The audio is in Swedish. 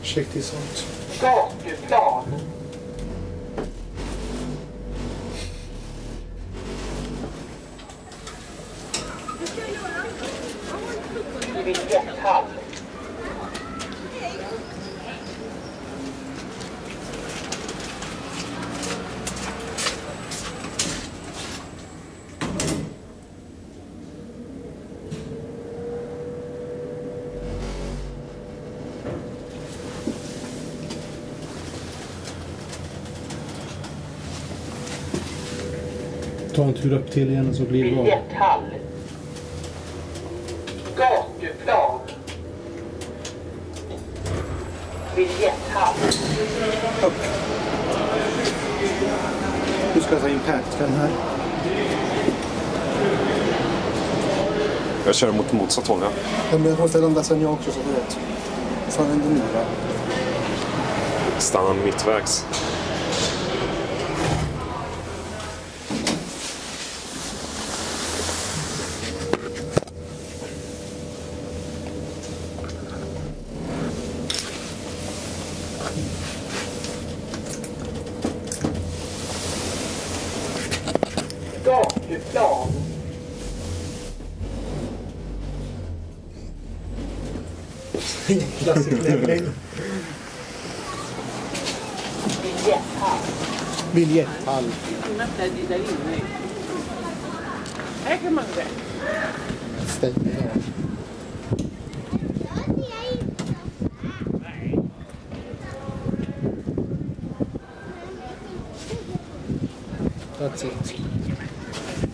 försiktig sånt. Gatuplan. Biljetthall. Ta en tur upp till igen så blir det bra. Biljetthall. Gatuplan. Biljetthall. Upp. Nu ska jag ta impact den här. Jag kör mot motsatt håll, ja. Ja, men jag måste landa sen jag också så du vet. Vad fan händer nu då? Stanna mittvägs. Gatuplan. Klassisk levling. Biljetthall. Biljetthall. Här kan man gå. Stäng av. That's it.